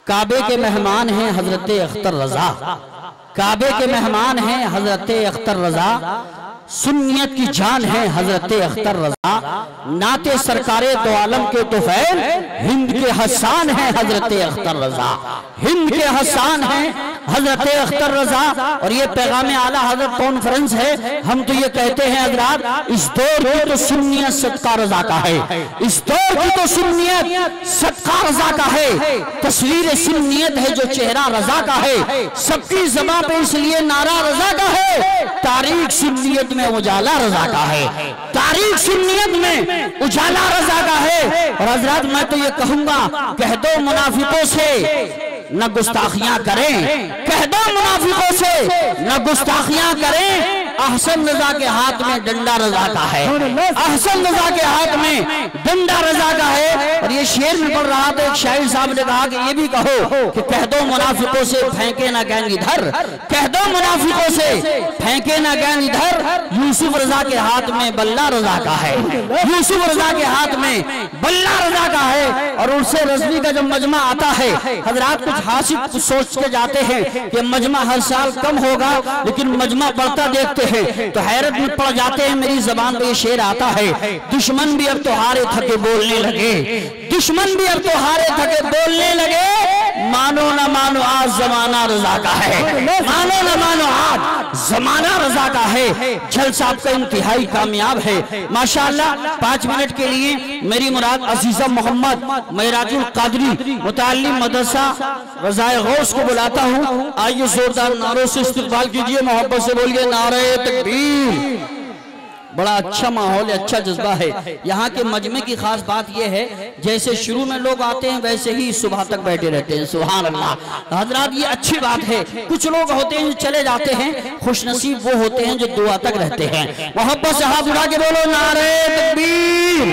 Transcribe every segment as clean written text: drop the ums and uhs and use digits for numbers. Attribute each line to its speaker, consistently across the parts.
Speaker 1: काबे के मेहमान हैं हजरत अख्तर रजा, काबे के मेहमान हैं हजरत अख्तर रजा, सुन्नियत की जान है हजरत अख्तर रजा, नाते सरकारे दो आलम के तुफैल हिंद के हसान है हजरत अख्तर रजा, हिंद के हसान है हजरत अख्तर रजा। और ये पैगाम आला हजरत कॉन्फ्रेंस है। हम तो ये कहते हैं हजरात, इस दौर की तो सुन्नियत सदका रजा का है, इस दौर की तो सुन्नियत सदका रजा का है, तस्वीर सुन्नियत है जो चेहरा रजा का है, सबकी ज़बां पे इसलिए नारा रजा का है, तारीख सुन्नियत में उजाला रजा का है, तारीख सुन्नियत में उजाला रजा का है। और हजरात मैं तो ये कहूंगा, कह दो मुनाफिकों से न गुस्ताखियां करें, कह दो मुनाफिकों से न गुस्ताखियां करें। अहसन रजा के हाथ में डंडा रजा का है, अहसन रजा के हाथ में डंडा रजा का है। और ये शेर में पढ़ रहा था, एक शायर साहब ने कहा कि ये भी कहो कि कह दो मुनाफिकों से फेंके ना गैंग इधर, कह दो मुनाफिकों से फेंके ना गैंग इधर। यूसुफ रजा के हाथ में बल्ला रजा का है, यूसुफ रजा के हाथ में बल्ला रजा का है। और उनसे रजवी का जब मजमा आता है, हजरात कुछ हासिल सोच के जाते हैं कि मजमा हर साल कम होगा, लेकिन मजमा बढ़ता देखते हैं तो हैरत में पड़ जाते हैं। मेरी जबान पे ये शेर आता है, दुश्मन भी अब तो हारे थके बोलने लगे, दुश्मन भी अब तो हारे थके बोलने लगे। मानो ना मानो आज जमाना रजा का है, मानो ना मानो आज जमाना रजा का है। जलसा आपका इंतहाई कामयाब है माशाअल्लाह। 5 मिनट के लिए मेरी मुराद अजीजा मोहम्मद मेराजुल कादरी मुताल्लिम मदरसा रज़ाए गौस को बुलाता हूँ। आइए जोरदार नारों से इस्तकबाल कीजिए, मोहब्बत से बोलिए नारे तकबीर। बड़ा अच्छा माहौल है, अच्छा जज्बा है। यहाँ के मजमे की खास बात यह है, जैसे शुरू में लोग आते हैं वैसे ही सुबह तक बैठे रहते हैं। सुभान अल्लाह हजरात, ये अच्छी बात है। कुछ लोग होते हैं जो चले जाते हैं, खुशनसीब वो होते हैं जो दुआ तक रहते हैं। मोहब्बत से हाथ उठा के बोलो नारे तकबीर,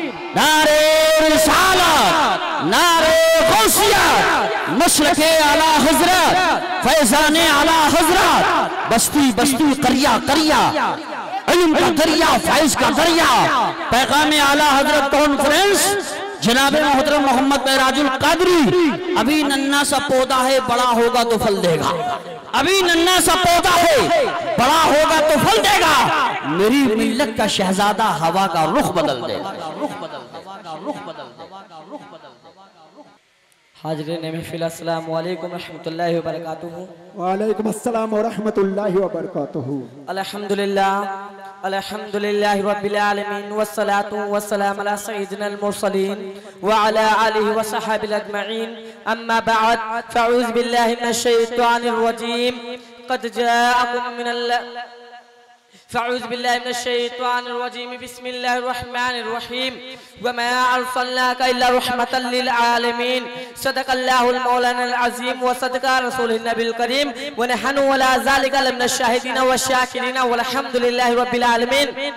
Speaker 1: नारे रिसालत, नारे गौसियत, मशरक़े आला हजरत, फैज़ाने आला हजरत, बस्ती बस्ती करिया करिया, इल्म का दरिया, फैज़ का दरिया, पैगाम आला हजरत कॉन्फ्रेंस जनाब मोहतरम मोहम्मद मेराजुल कादरी। अभी नन्ना सा पौधा है, बड़ा होगा तो फल देगा, अभी नन्ना सा पौधा है, बड़ा होगा तो फल देगा। मेरी मिल्लत का शहजादा हवा का रुख बदल देगा, रुख बदल देगा, रुख बदल देगा, रुख बदल देगा।
Speaker 2: हाज़रीन महफ़िल अस्सलाम वालेकुम रहमतुल्लाहि व बरकातुहू।
Speaker 3: वालेकुम अस्सलाम व रहमतुल्लाहि व बरकातुहू।
Speaker 2: अल्हम्दुलिल्लाह अल्हम्दुलिल्लाहि रब्बिल आलमीन वस्सलातु वस्सलाम अला सय्यिदिनल मुरसलीन व अला आलिहि व सहाबिहि अजमईन। अम्मा बअद फ़अऊज़ु बिल्लाहि मिनश शैतानिर रजीम। क़द जाअकुम मिनल फ़अऊज़ु बिल्लाहि मिनश शैतानिर रजीम। बिस्मिल्लाहिर रहमानिर रहीम। वमा अर्सलनाका इल्ला रहमतल लिल आलमीन। सदक़ल्लाहुल मौलानाल अज़ीम व सदक़ा रसूलुन नबील करीम व नहनु अला ज़ालिका लमिनश शाहिदीन व शाकिरीन वल्हम्दुलिल्लाहि रब्बिल आलमीन।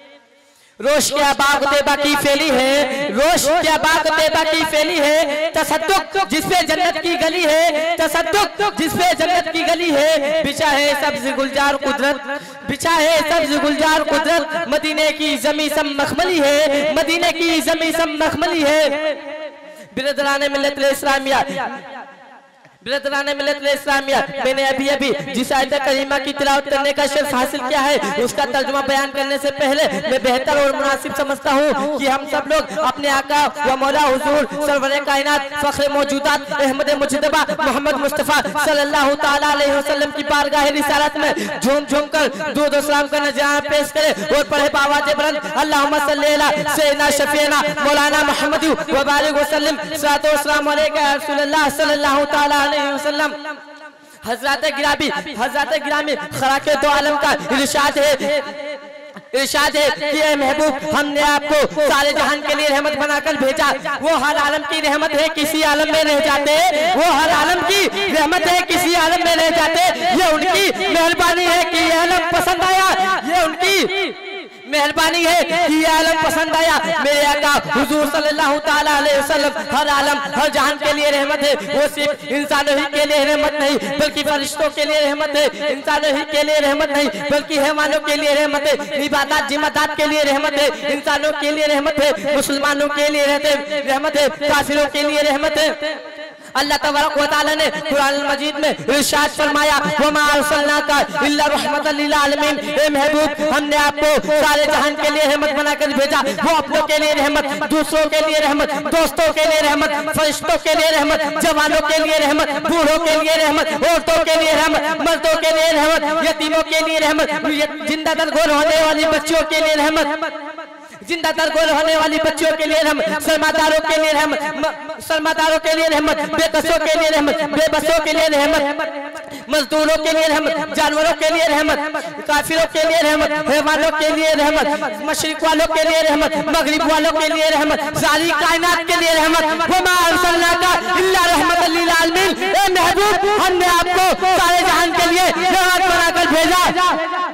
Speaker 2: रोश क्या बाग देबा की फैली है, रोश क्या बाग देबा की फैली है, तसद्दुक जिसपे जन्नत की गली है, तसद्दुक जिसपे जन्नत की गली है। बिछा है सब्ज़ गुलजार कुदरत, बिछा है सब्ज़ गुलजार कुदरत, मदीने की ज़मीं सब मखमली है, मदीने की ज़मीं सब मखमली है। बिरदराने मिल्लत इस्लामिया, बिरदराने मिल्लत इस्लामिया, मैंने अभी अभी जिस आयत करीमा की तिलावत करने का शर्फ हासिल किया है, उसका तर्जुमा बयान करने से पहले मैं बेहतर और मुनासिब समझता हूँ कि हम सब लोग अपने आका व मौला हुजूर सरवरे कायनात फ़ख्र मौजूदात अहमद मुजतबा मोहम्मद मुस्तफ़ा सल्लल्लाहु ताला अलैहि वसल्लम की बारगाह रिसालत में झूम झूम कर दुरूद व सलाम का नज़ारा पेश करे और पढ़े बावाज़ बुलंद अल्लाहुम्मा सल्ली अला सय्यिदना शफ़ीना मौलाना मुहम्मद व बारिक वसल्लम सल्लल्लाहु अलैहि रसूलुल्लाह सल्लल्लाहु ताला वसल्लम। हज़रत गिरामी खराके दो आलम का इरशाद है, इरशाद है कि ए महबूब हमने आपको सारे जहान के लिए रहमत बनाकर भेजा। वो हर आलम की रहमत है, किसी आलम में रह जाते, वो हर आलम की रहमत है, किसी आलम में रह जाते। ये उनकी मेहरबानी है कि ये आलम पसंद आया, ये उनकी मेहरबानी है कि ये आलम पसंद आया। मेरे आका हुजूर सल्लल्लाहु ताला अलैहि वसल्लम हर आलम हर जहान के लिए रहमत है। वो सिर्फ इंसानों ही के लिए रहमत नहीं बल्कि फरिश्तों के लिए रहमत है, इंसानों ही के लिए रहमत नहीं बल्कि हैवानों के लिए रहमत है, इबादत जिम्मेदार के लिए रहमत है, इंसानों के लिए रहमत है, मुसलमानों के लिए रहमत है, काफिरों के लिए रहमत है। अल्लाह तबारक व तआला ने कुरान मजीद में इरशाद फरमाया, वमा अरसलनाका इल्ला रहमतल लिल आलमीन, ए महबूब हमने आपको सारे जहान के लिए रहमत बनाकर भेजा। वो अपनों के लिए रहमत, दूसरों के लिए रहमत, दोस्तों के लिए रहमत, फरिश्तों के लिए रहमत, जवानों के लिए रहमत, बूढ़ों के लिए रहमत, औरतों के लिए रहमत, मर्दों के लिए रहमत, यतीमों के लिए रहमत, जिंदा दरगोर होने वाली बच्चियों के लिए रहमत, जिंदा दरगोर होने वाली बच्चियों के लिए रहमत, सरमादारों के लिए रहमत, सरमादारों के लिए रहमत, बेकसों के लिए रहमत, बेबसों के लिए रहमत, मजदूरों के लिए रहमत, जानवरों के लिए रहमत, काफिरों के लिए रहमत, हैवानों के लिए रहमत, मशरिक वालों के लिए रहमत, मगरिब वालों के लिए रहमत, सारी कायनात के लिए रहमत। वमा अरसलनाका इल्ला रहमतल लिल आलमीन, ए महबूब हमने आपको सारे जहान के लिए रहमत बनाकर भेजा।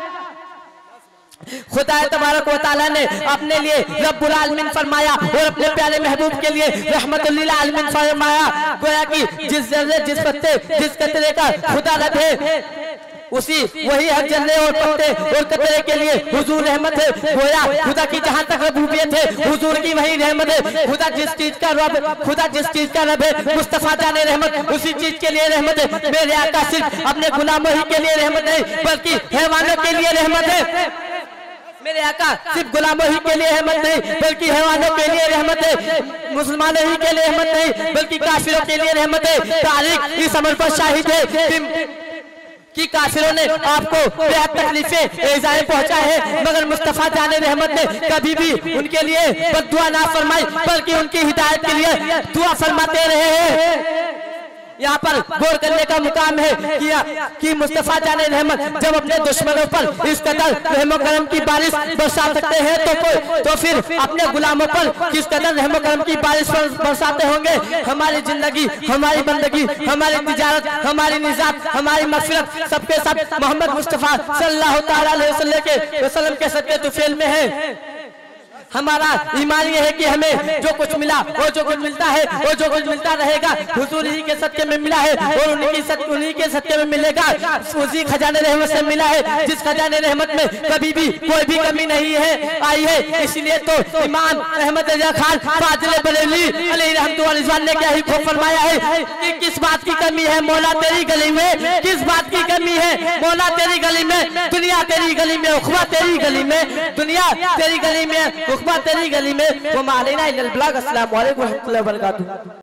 Speaker 2: खुदा तबारक व तआला ने अपने लिए रब्बुल आलमीन फरमाया और अपने प्यारे महबूब के लिए रहमतुल लिल आलमीन फरमाया। गोया कि जिस जर्रे, जिस पत्ते, जिस कतरे का खुदा रब है, उसी वही हर जर्रे और पत्ते और कतरे के लिए हुजूर रहमत है। गोया खुदा की जहाँ तक रबूबियत है, हुजूर की वही रहमत है। खुदा जिस चीज का रब, खुदा जिस चीज का रब है, मुस्तफा जाने रहमत उसी चीज के लिए रहमत है। मेरे आका सिर्फ अपने गुलामों ही के लिए रहमत नहीं, बल्कि हैवानों के लिए रहमत है। मेरे आका सिर्फ गुलामों ही के लिए रहमत नहीं, बल्कि हैवानों के लिए रहमत है। मुसलमानों ही के लिए रहमत नहीं, बल्कि काफिरों के लिए रहमत है। तारीख इस अमर पर शाहिद है कि काफिरों ने आपको बेहद तकलीफें, इज़ाएं पहुंचाए हैं, मगर मुस्तफा जाने रहमत ने कभी भी उनके लिए बद्दुआ ना फरमाई, बल्कि उनकी हिदायत के लिए दुआ फरमाते रहे हैं। यहाँ पर गौर करने का मुकाम है कि मुस्तफा जाने रहमत जब अपने दुश्मनों पर इस कदर रहमो करम की बारिश बरसा सकते हैं, तो फिर अपने गुलामों पर किस कदर रहमो करम की बारिश बरसाते होंगे। हमारी जिंदगी, हमारी बंदगी, हमारी तिजारत, हमारी निजात, हमारी मगफिरत सबके सब मोहम्मद मुस्तफा सल्लल्लाहु तआला अलैहि वसल्लम के सदके तुफैल में है। हमारा ईमान ये है कि हमें जो कुछ मिला और जो कुछ मिलता है और जो कुछ मिलता रहेगा हुजूर ही के सदके में मिला है और उन्हीं के सदके में मिलेगा। उसी खजाने रहमत से मिला है जिस खजाने रहमत में कभी भी कोई भी कमी नहीं है आई है। इसलिए तो इमाम अहमद रजा खान फाजिल बरेली अलैहि रहमतुल्लाह व रिज़वान ने क्या ही खूब फरमाया है कि किस बात की कमी है मौला तेरी गली में, किस बात की कमी है मौला तेरी गली में, दुनिया तेरी गली में, उखबा तेरी गली में, दुनिया तेरी गली में, तेरी गली में। वो मालेना इल्लल बलाग। अस्सलामु अलैकुम व रहमतुल्लाहि व बरकातुहू।